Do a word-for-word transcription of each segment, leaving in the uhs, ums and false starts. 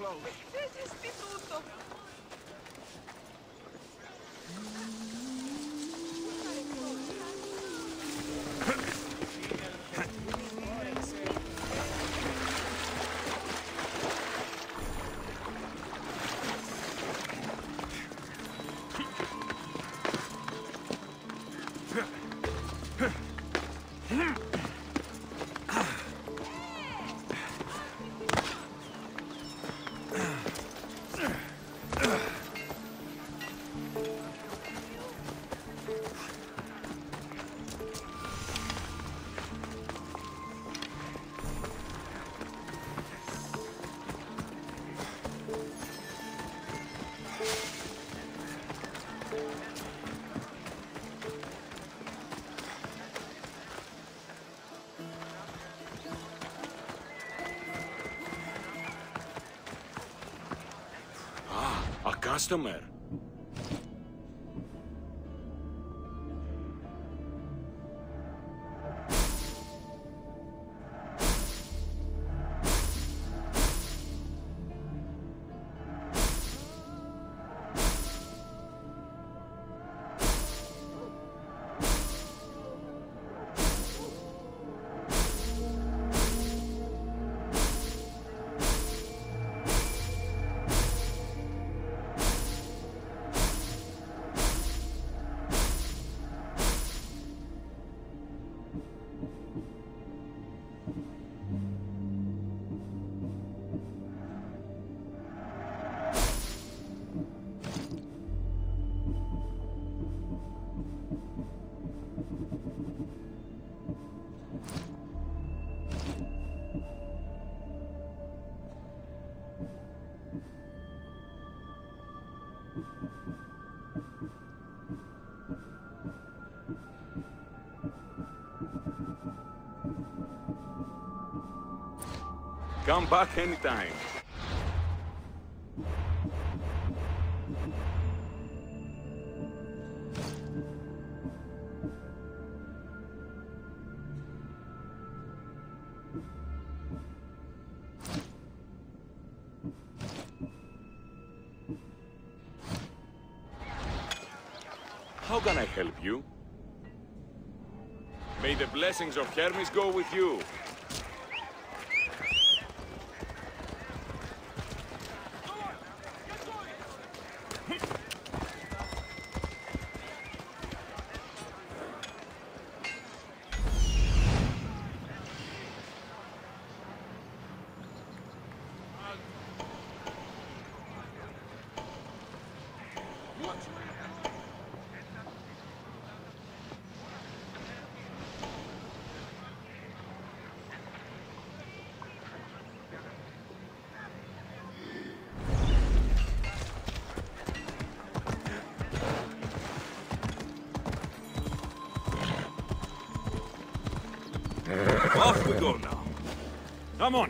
Customer. Come back anytime. How can I help you? May the blessings of Hermes go with you. Off we go now. Come on.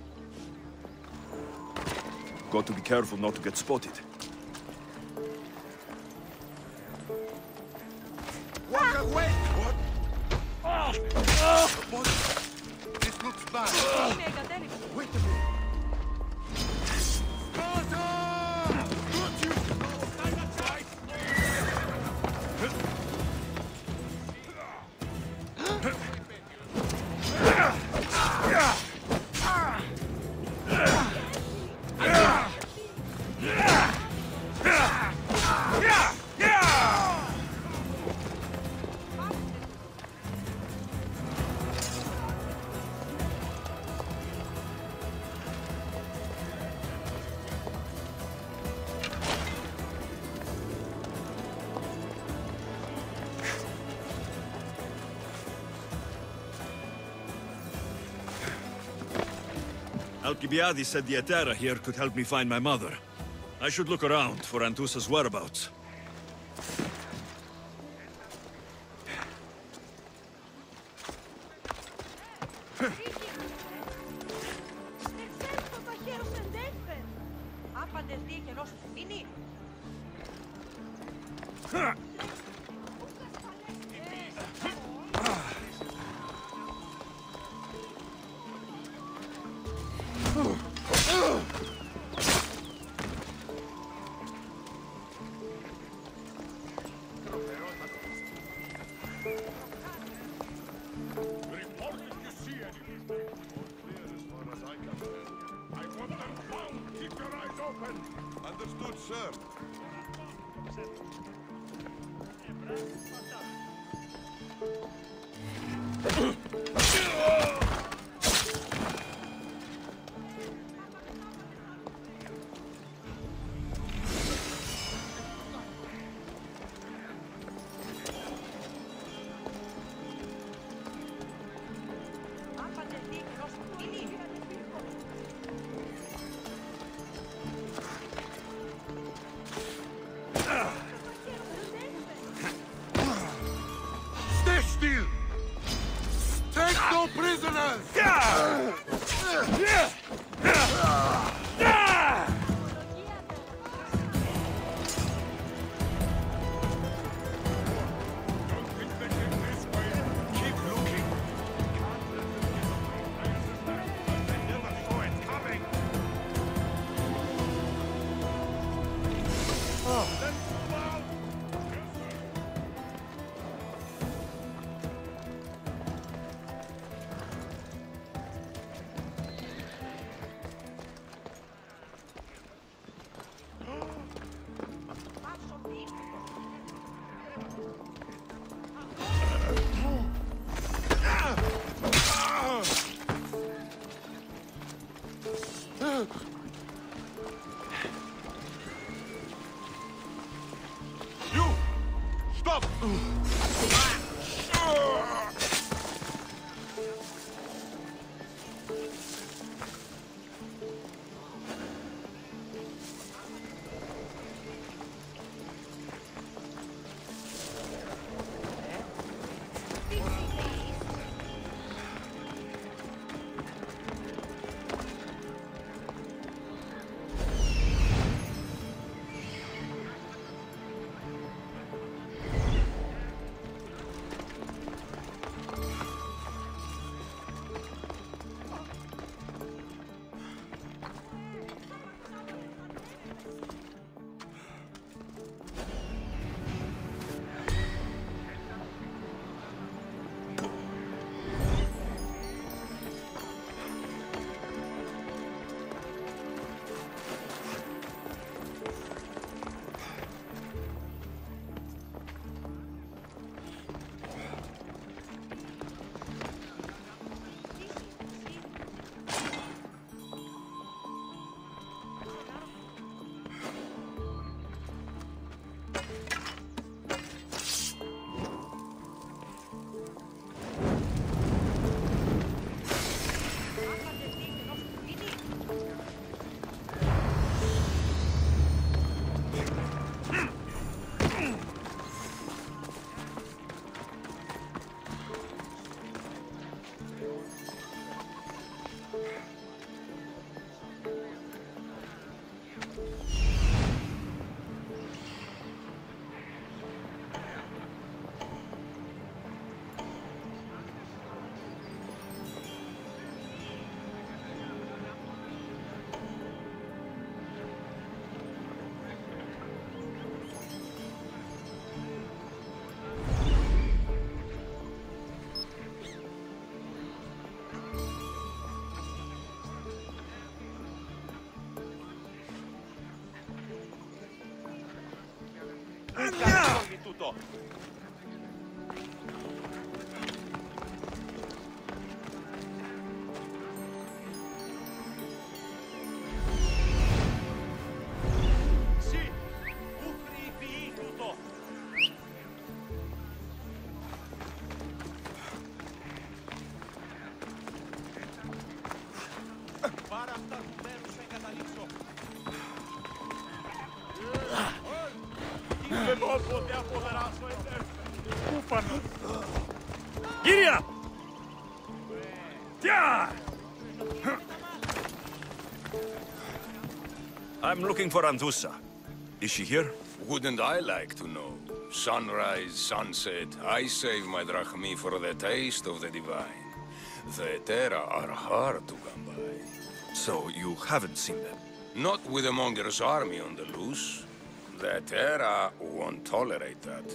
Got to be careful not to get spotted. Walk away! What? Oh. Oh. What? This looks bad. Wait a minute. Spartan! Got you! Alcibiades said the Atera here could help me find my mother. I should look around for Antusa's whereabouts. sir. Tutto. Sì, uffri tutto. Para sta vero sei Alexios. Che volpo te apoderato e te. Ufano. Giria! Yeah! I'm looking for Antusa. Is she here? Wouldn't I like to know? Sunrise, sunset, I save my drachmi for the taste of the divine. The Terra are hard to come by. So you haven't seen them? Not with the Monger's army on the loose. The Terra won't tolerate that.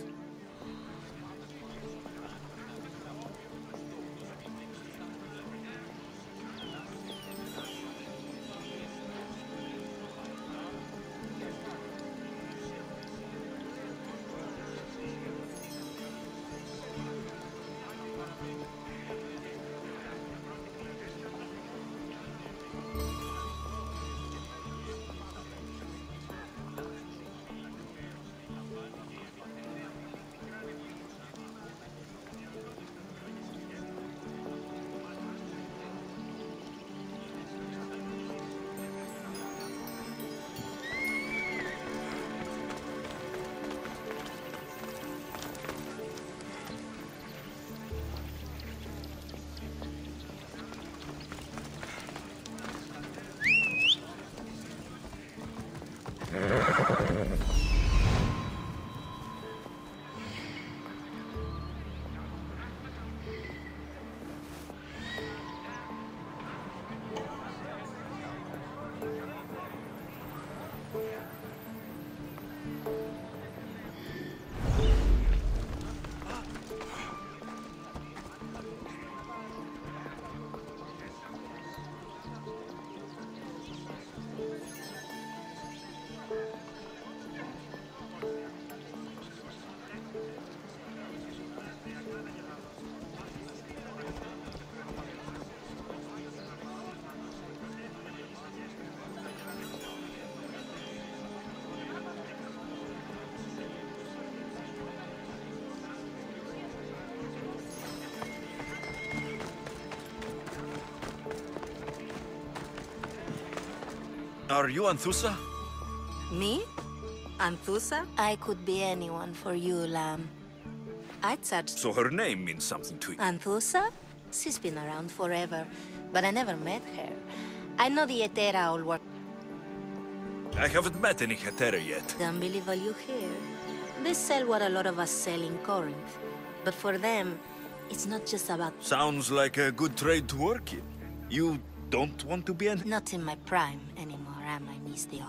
Are you Anthusa? Me? Anthusa? I could be anyone for you, lamb. I'd search... So her name means something to you. Anthusa? She's been around forever, but I never met her. I know the Hetera all work... I haven't met any Hetera yet. Don't believe all you hear. They sell what a lot of us sell in Corinth. But for them, it's not just about... Sounds like a good trade to work in. You don't want to be an... Not in my prime anymore, am I, Mistio?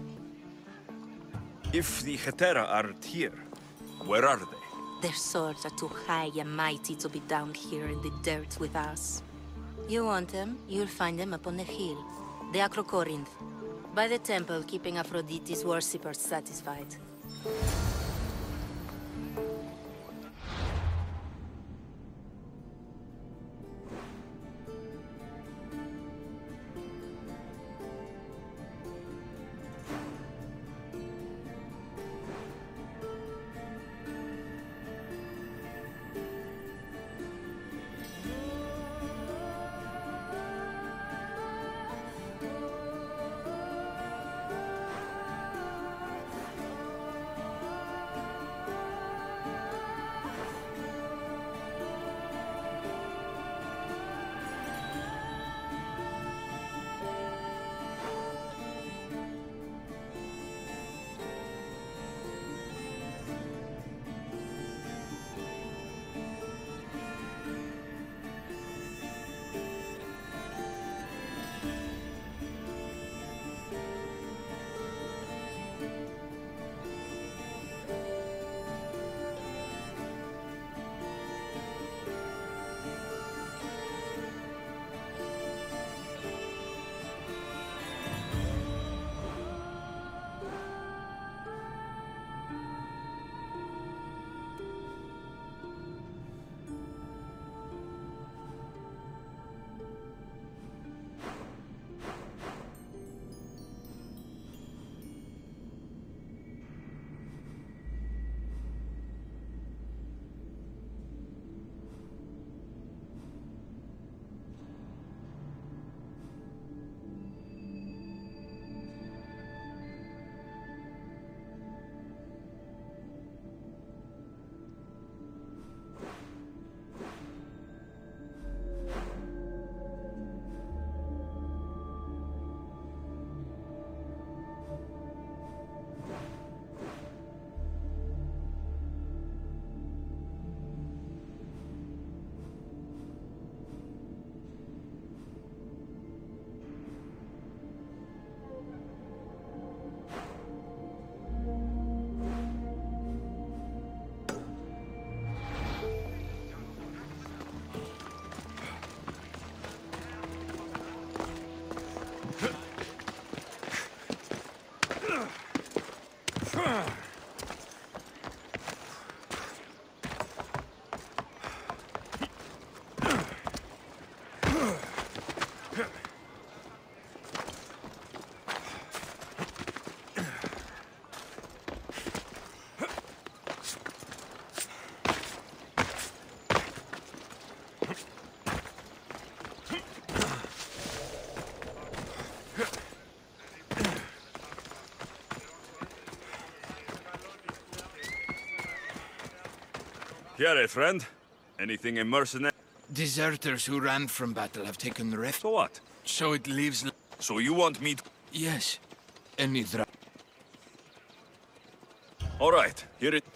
If the Hetera aren't here, where are they? Their swords are too high and mighty to be down here in the dirt with us. You want them, you'll find them up on the hill. The Acrocorinth. By the temple, keeping Aphrodite's worshippers satisfied. Here, friend. Anything a mercenary? Deserters who ran from battle have taken the rift. So what? So it leaves... So you want me to... Yes. Any dra... All right, here it...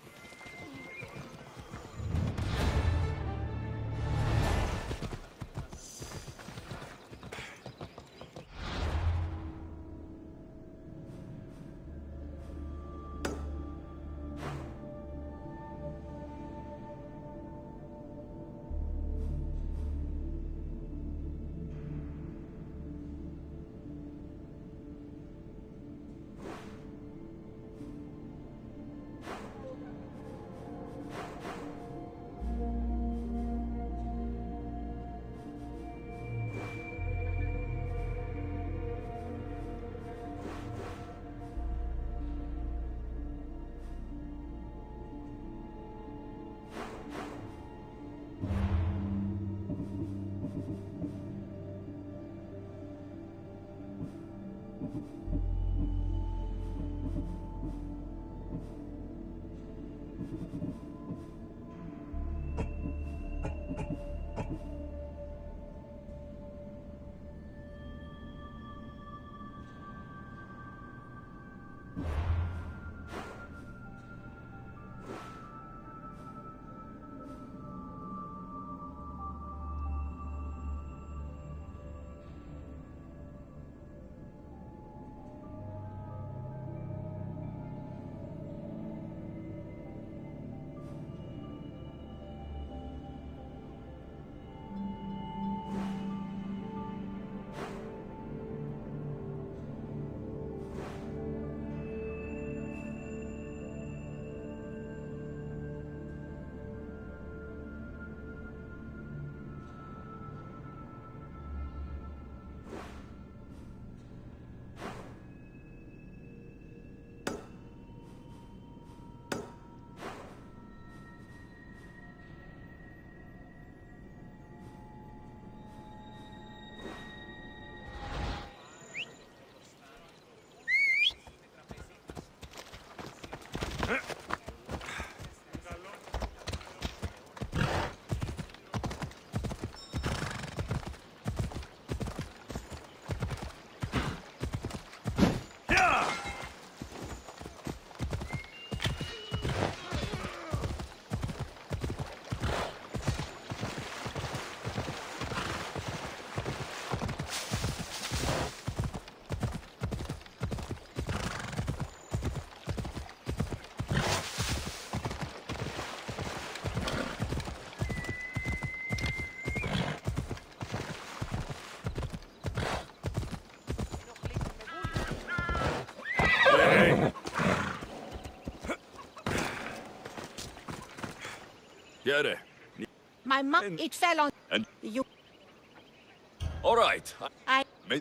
Dere. My mom, And- it fell on And you. all right. I. May-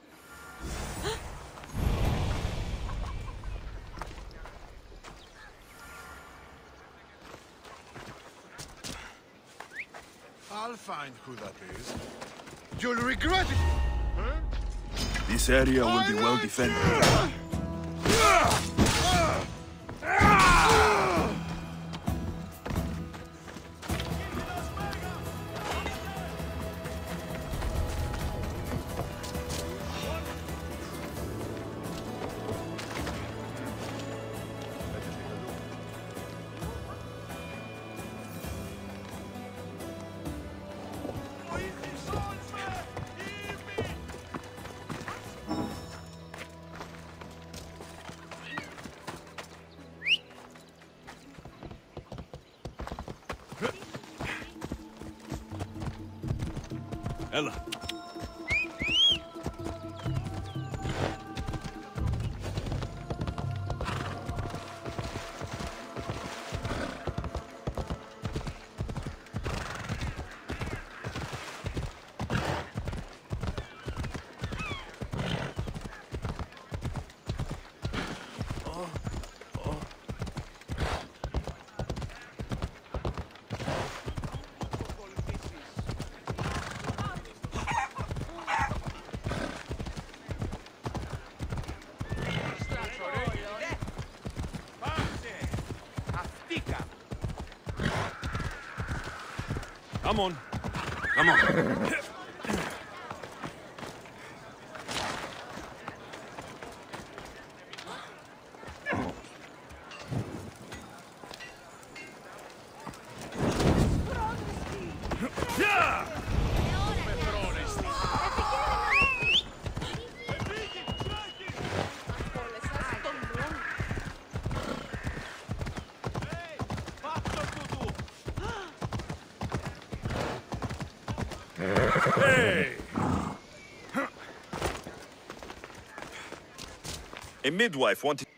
I'll find who that is. You'll regret it! This area will be well defended. Ella. Come on. Come on. Hey! A midwife wanted...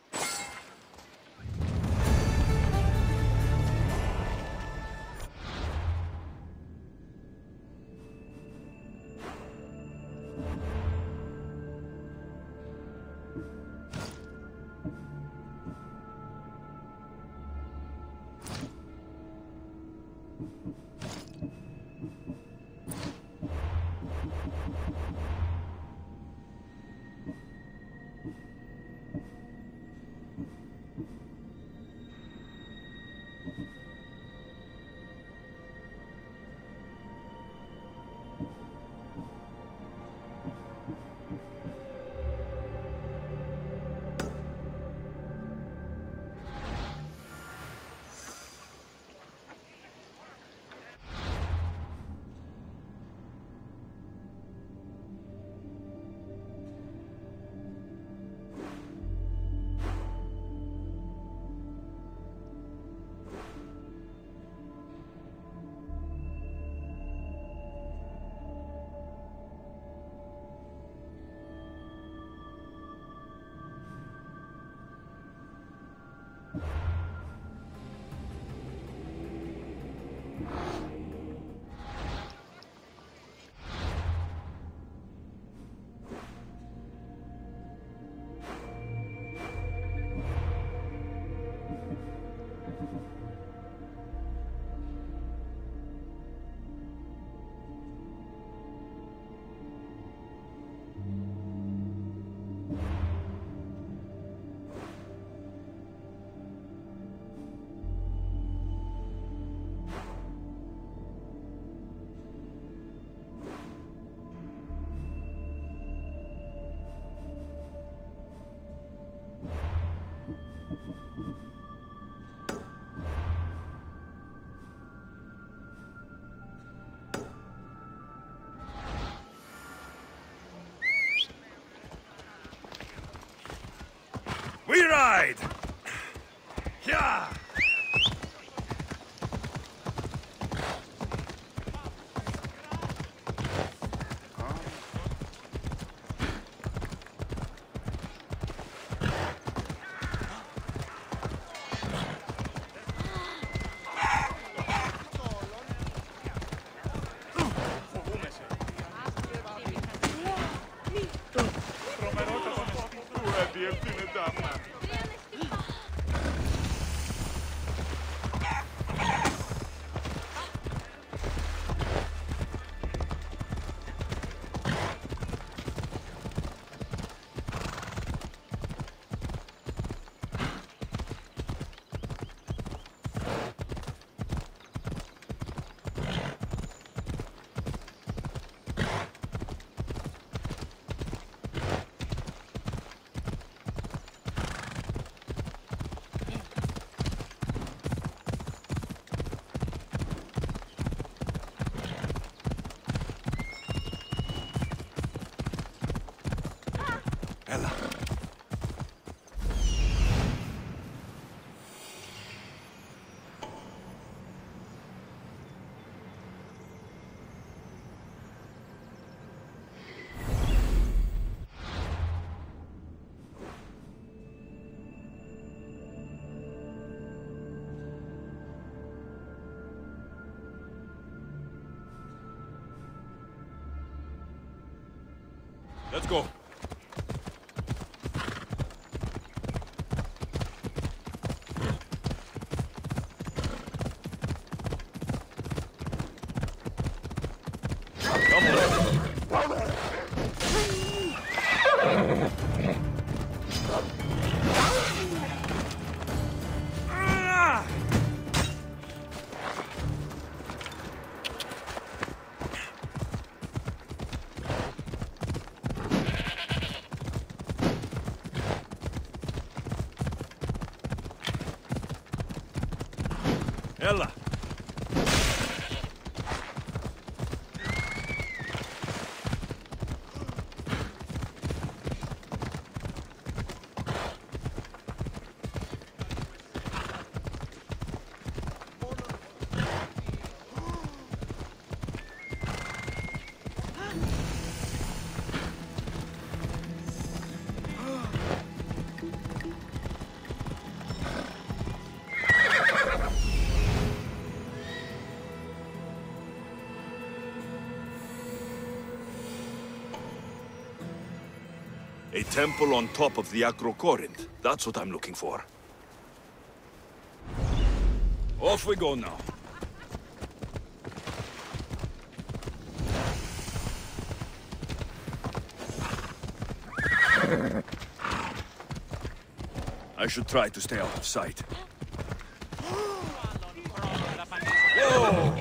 We ride! Yeah! Let's go. Ella! A temple on top of the Acrocorinth. That's what I'm looking for. Off we go now. I should try to stay out of sight. Whoa!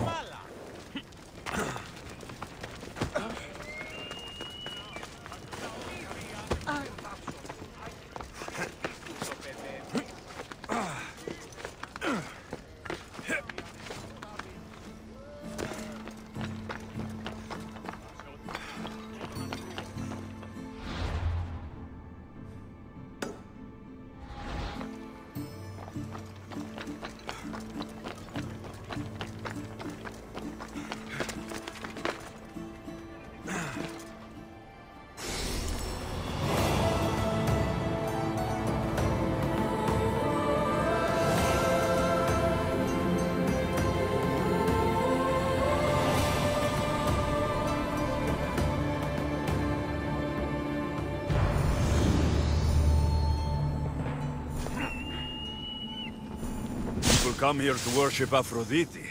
Come here to worship Aphrodite.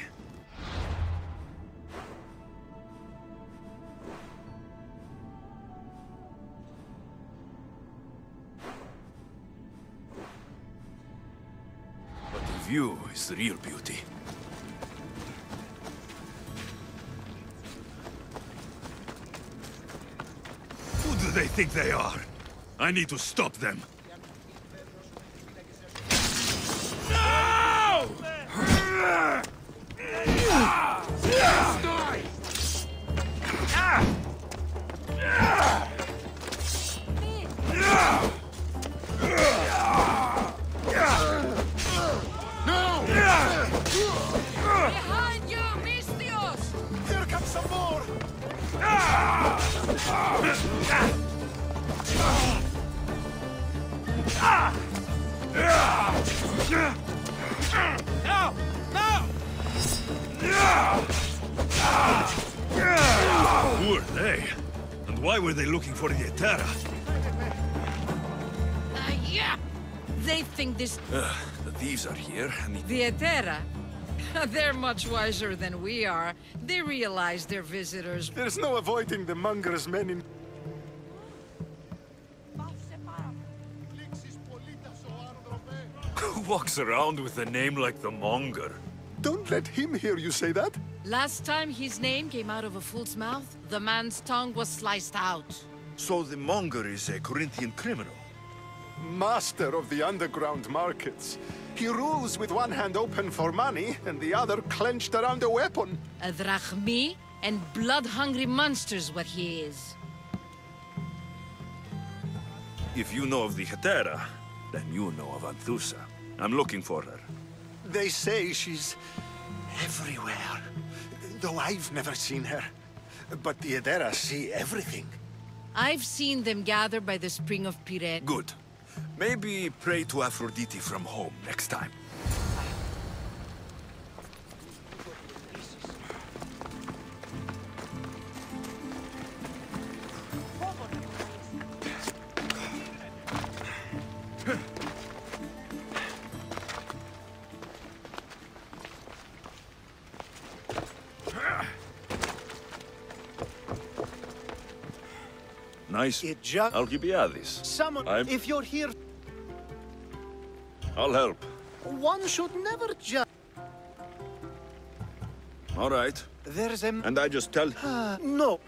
But the view is the real beauty. Who do they think they are? I need to stop them. Behind you, Alexios! Here comes some more! No! No! Who are they? And why were they looking for the Etera? They think this... Uh, the thieves are here, and the... The Etera? They're much wiser than we are. They realize they're visitors. There's no avoiding the monger's men in... Who walks around with a name like the Monger? Don't let him hear you say that. Last time his name came out of a fool's mouth, the man's tongue was sliced out. So the Monger is a Corinthian criminal? Master of the underground markets. He rules with one hand open for money and the other clenched around a weapon. A drachmi and blood-hungry monster's what he is. If you know of the Hetera, then you know of Anthusa. I'm looking for her. They say she's everywhere, though I've never seen her. But the Edera see everything. I've seen them gather by the spring of Pirene. Good. Maybe pray to Aphrodite from home next time. Nice. It just... Alcibiades. Someone... I'm... If you're here... I'll help. One should never judge... All right. There's a... And I just tell... Uh, no.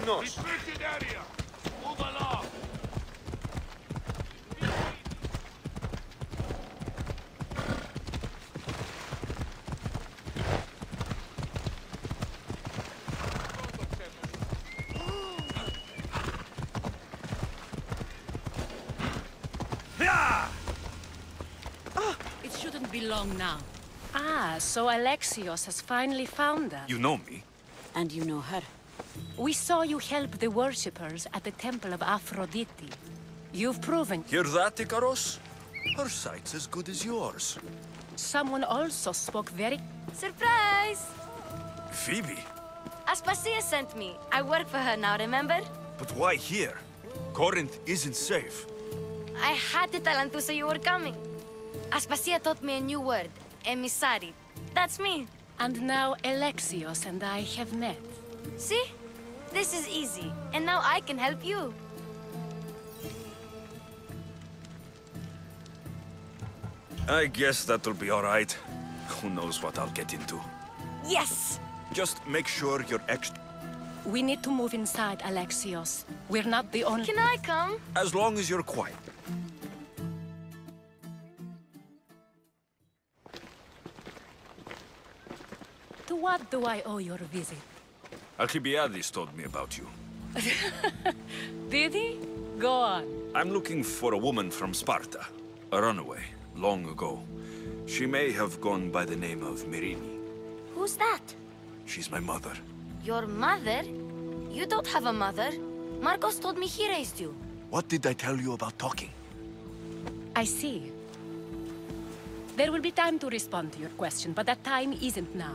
Vamonos! Restricted area! Move along! It shouldn't be long now. Ah, so Alexios has finally found us. You know me? And you know her. We saw you help the worshippers at the Temple of Aphrodite. You've proven... Hear that, Ikaros? Her sight's as good as yours. Someone also spoke very... Surprise! Phoebe? Aspasia sent me. I work for her now, remember? But why here? Corinth isn't safe. I had to tell Anthusa you were coming. Aspasia taught me a new word. Emissary. That's me. And now Alexios and I have met. See? This is easy. And now I can help you. I guess that'll be all right. Who knows what I'll get into. Yes! Just make sure you're extra... We need to move inside, Alexios. We're not the only... Can I come? As long as you're quiet. To what do I owe your visit? Alcibiades told me about you. Did he? Go on. I'm looking for a woman from Sparta. A runaway, long ago. She may have gone by the name of Myrine. Who's that? She's my mother. Your mother? You don't have a mother. Marcos told me he raised you. What did I tell you about talking? I see. There will be time to respond to your question, but that time isn't now.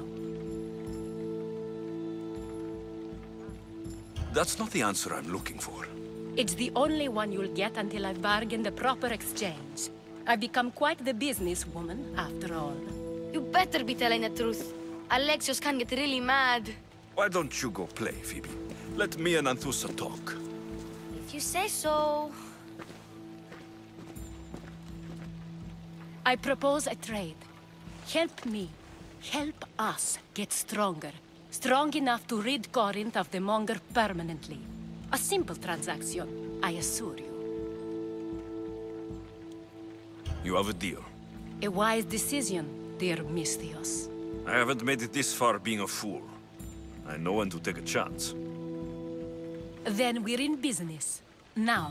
That's not the answer I'm looking for. It's the only one you'll get until I've bargained a proper exchange. I've become quite the businesswoman, after all. You better be telling the truth. Alexios can get really mad. Why don't you go play, Phoebe? Let me and Anthusa talk. If you say so... I propose a trade. Help me. Help us get stronger. Strong enough to rid Corinth of the Monger permanently. A simple transaction, I assure you. You have a deal. A wise decision, dear Misthios. I haven't made it this far being a fool. I know when to take a chance. Then we're in business. Now.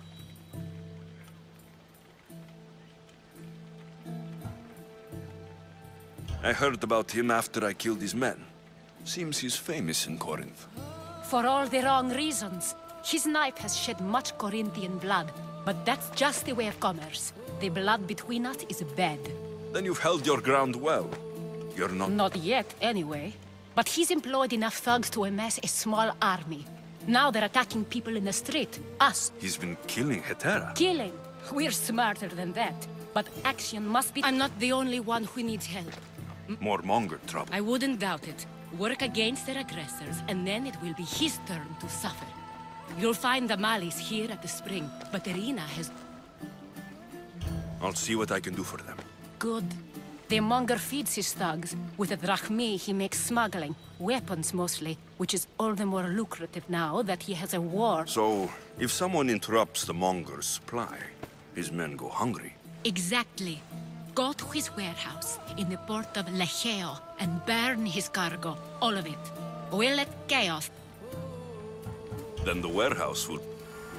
I heard about him after I killed his men. Seems he's famous in Corinth. For all the wrong reasons. His knife has shed much Corinthian blood, but that's just the way of commerce. The blood between us is bad. Then you've held your ground well. You're not... Not yet, anyway. But he's employed enough thugs to amass a small army. Now they're attacking people in the street. Us. He's been killing Hetera. Killing? We're smarter than that. But action must be... I'm not the only one who needs help. More Monger trouble. I wouldn't doubt it. Work against their aggressors, and then it will be his turn to suffer. You'll find the Malis here at the spring, but Irina has... I'll see what I can do for them. Good. The Monger feeds his thugs. With the drachmi, he makes smuggling. Weapons, mostly. Which is all the more lucrative now that he has a war. So, if someone interrupts the Monger's supply, his men go hungry. Exactly. Go to his warehouse in the port of Lecheo and burn his cargo. All of it. We'll let chaos... Then the warehouse will...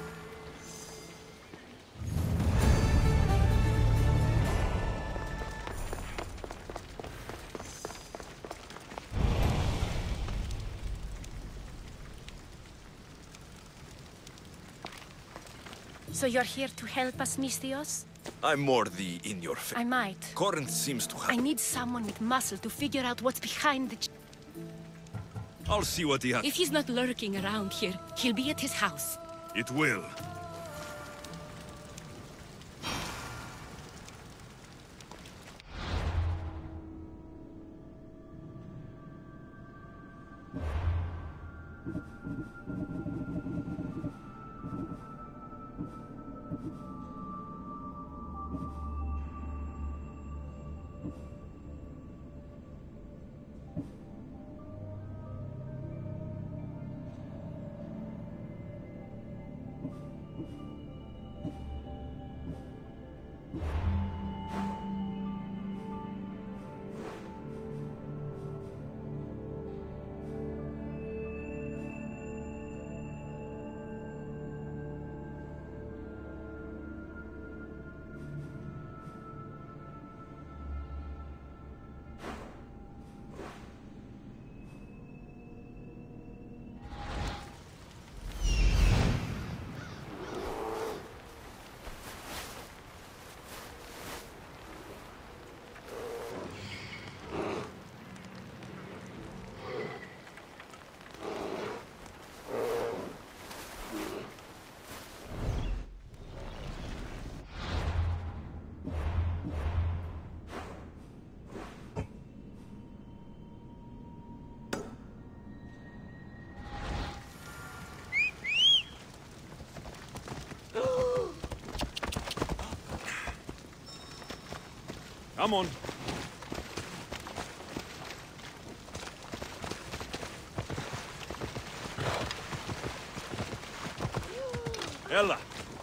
So you're here to help us, Misthios? I'm more the in-your-face. I might. Corinth seems to have... I need someone with muscle to figure out what's behind the... ch- I'll see what he has. If he's not lurking around here, he'll be at his house. It will. Come on. Ella.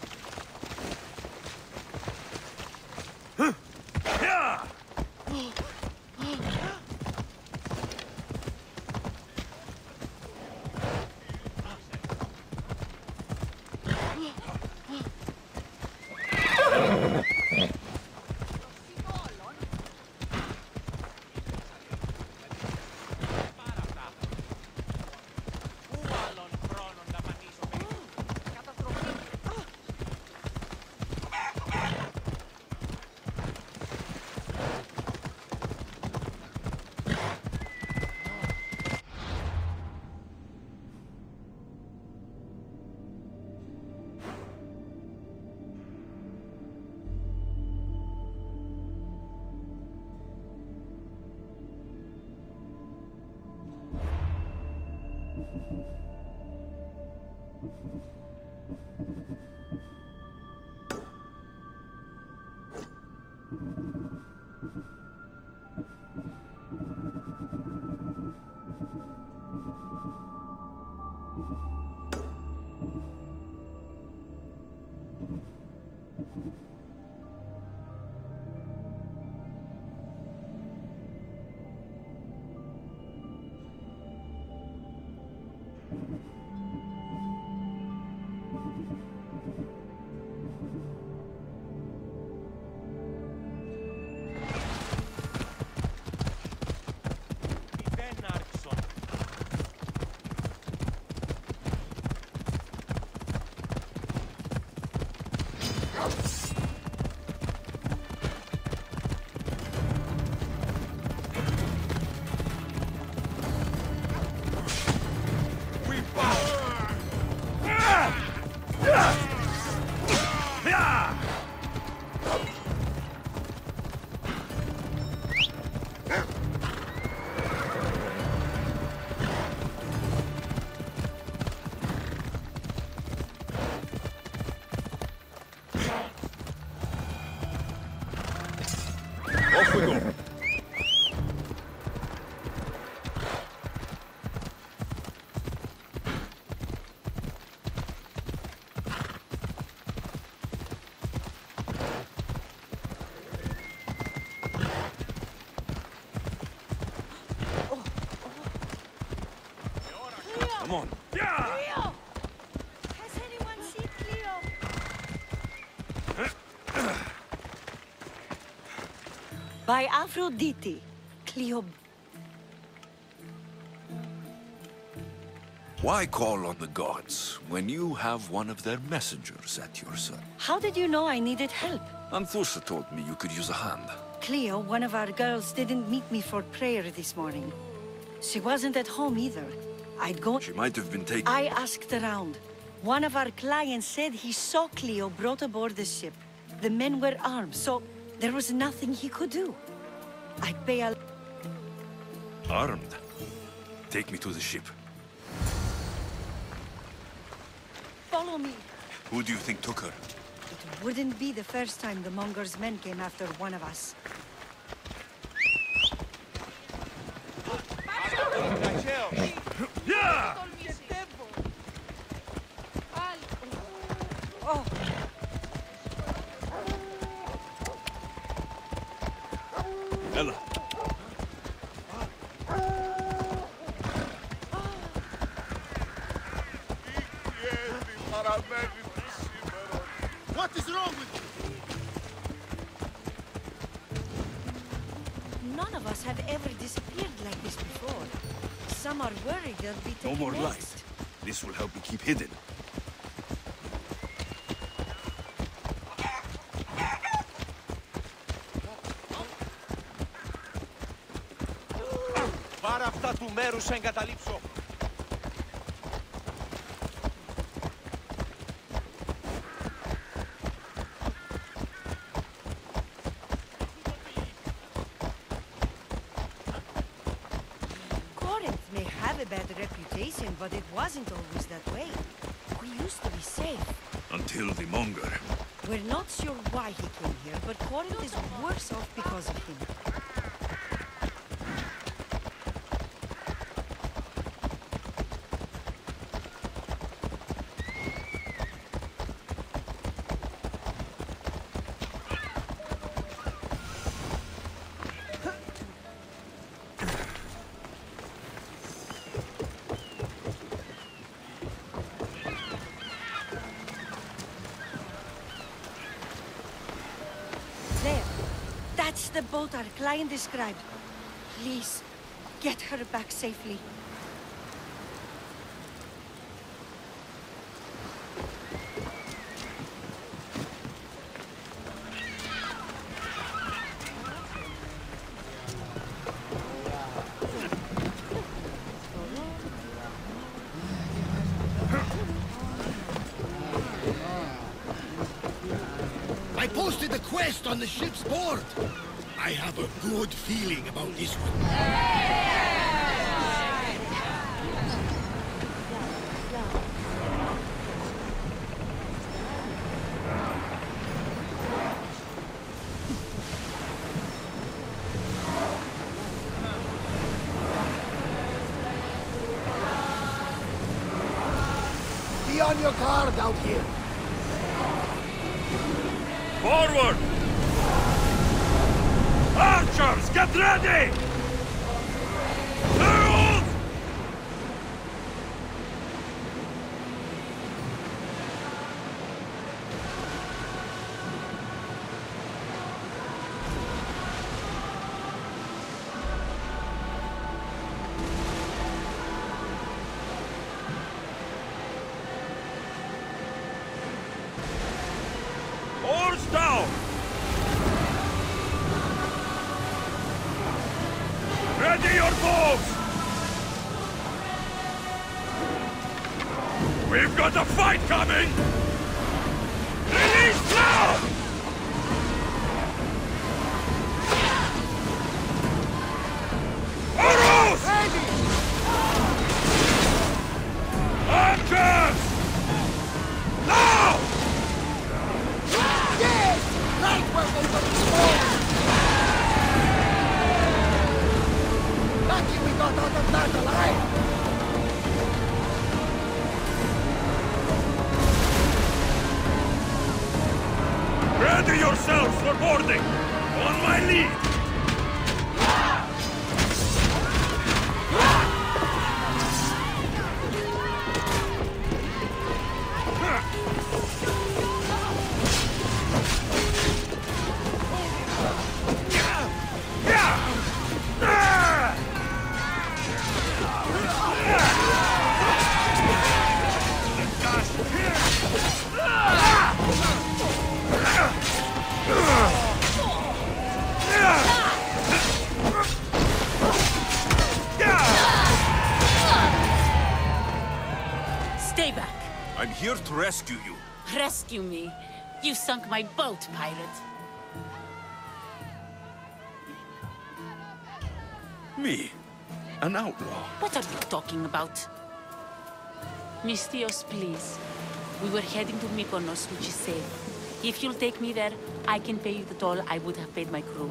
Huh. Yeah. Come on. Yeah! Cleo! Has anyone seen Cleo? By Aphrodite, Cleo. Why call on the gods when you have one of their messengers at your side? How did you know I needed help? Anthusa told me you could use a hand. Cleo, one of our girls, didn't meet me for prayer this morning. She wasn't at home either. I'd go... She might have been taken... I asked around. One of our clients said he saw Cleo brought aboard the ship. The men were armed, so there was nothing he could do. I'd pay a... Armed? Take me to the ship. Follow me. Who do you think took her? It wouldn't be the first time the Monger's men came after one of us. Yeah! Oh. Ella. What is wrong with you? None of us have ever disappeared like this before. Some are worried they'll be taken No more next. light. This will help me keep hidden. Πάρε αυτά του μέρους σε εγκαταλείψω. Bad reputation, but it wasn't always that way. We used to be safe. Until the Monger. We're not sure why he came here, but Corinth is worse off because of him. That's the boat our client described. Please, get her back safely. I posted a quest on the ship's board. I have a good feeling about this one. Be on your guard out here. Forward! Archers, get ready! Arrows! Oars down! Ready your bows! We've got a fight coming! Release now! Arrows! Ready! Archers! Now! Yes! Light weapons are exposed! Lucky we got out of that alive! Ready yourselves for boarding! On my lead! Stay back. I'm here to rescue you. Rescue me. You sunk my boat, pirate. Me? An outlaw? What are you talking about? Mystios, please. We were heading to Mykonos, which is safe. If you'll take me there, I can pay you the toll I would have paid my crew.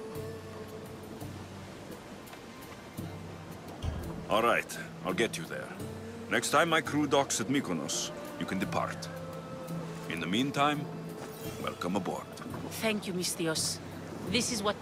All right, I'll get you there. Next time my crew docks at Mykonos, you can depart. In the meantime, welcome aboard. Thank you, Mystios. This is what...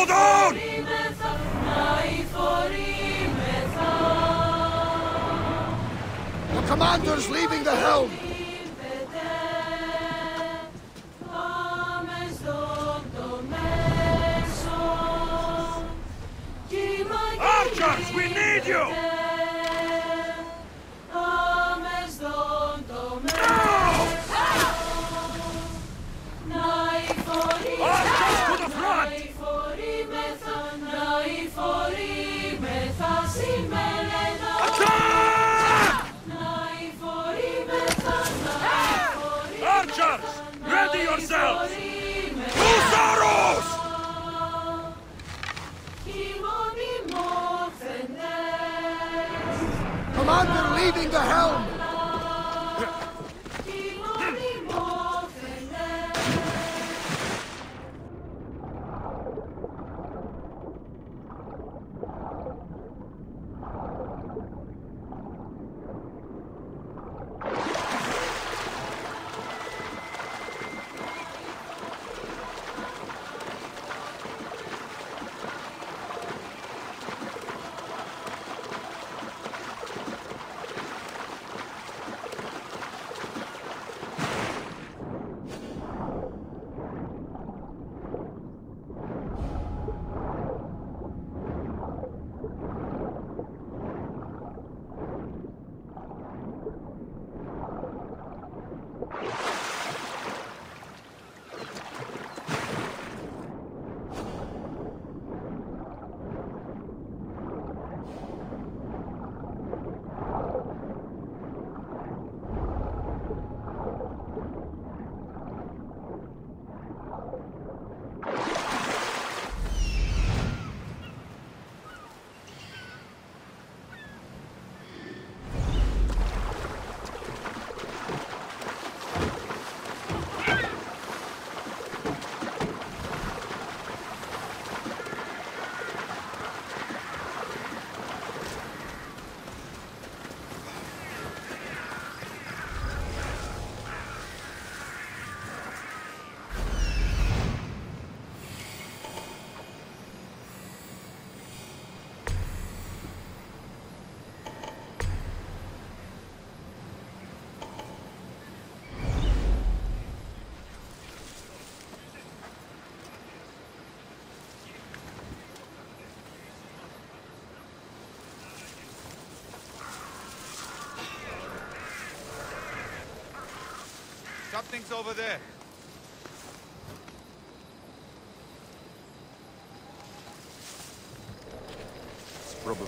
Hold on! The commander's leaving the helm! Archers, we need you! Archers to the front! Attack! Archers, ready yourselves! Husaros! Commander leaving the helm! Something's over there. It's probably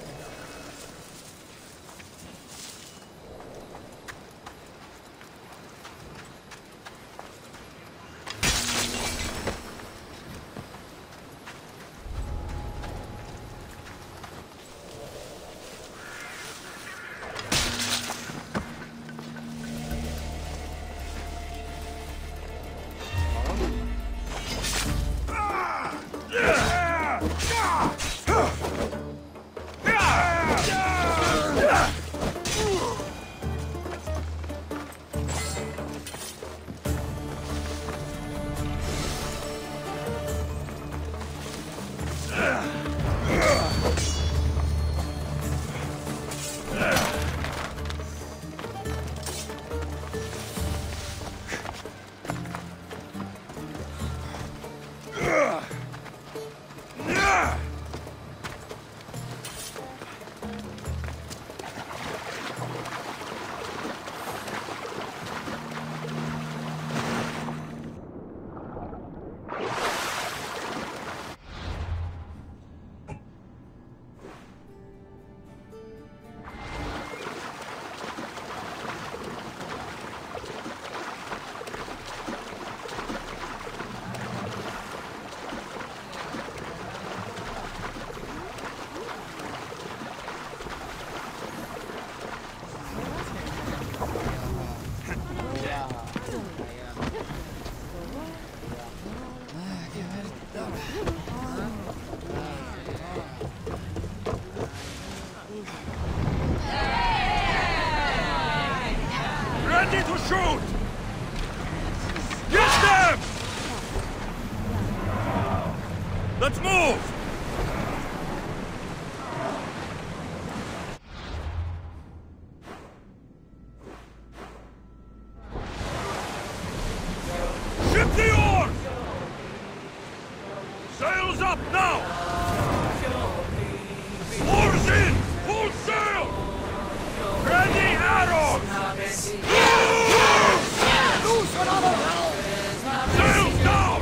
Ah! Let's move! Ship the oars! Sails up now! Oars in! Full sail! Ready arrows! Sails down!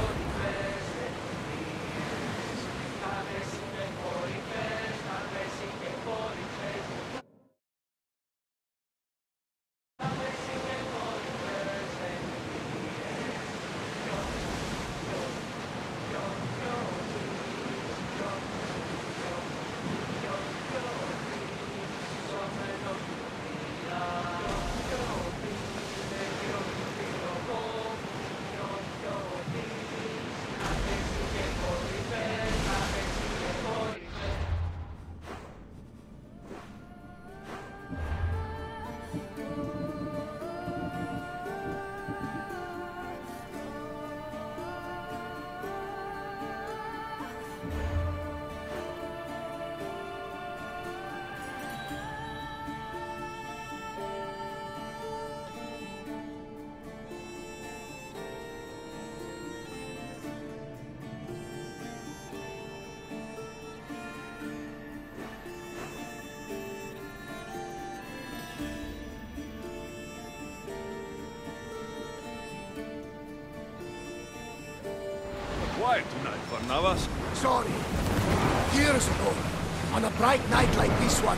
Quiet tonight, Barnabas. Sorry. Years ago, on a bright night like this one,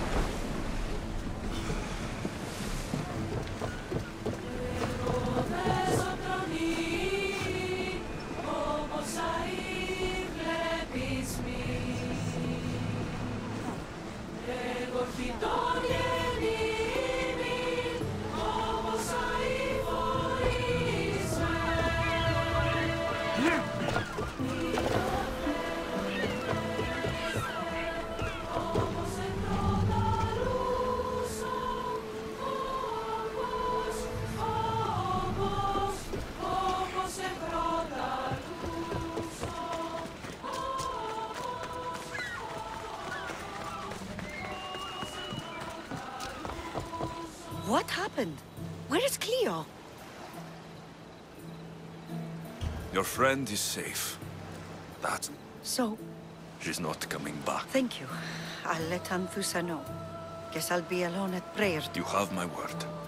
What happened? Where is Cleo? Your friend is safe. That... So, she's not coming back. thank you. I'll let Anthusa know. Guess I'll be alone at prayer. You have my word.